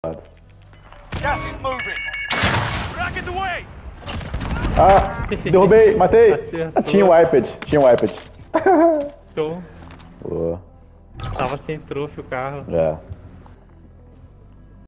Gas is moving. Rocket away. Ah, derrubei, matei. Acertou. Tinha um iPad, tinha um iPad. Show. Boa. Tava sem trouxa o carro. É.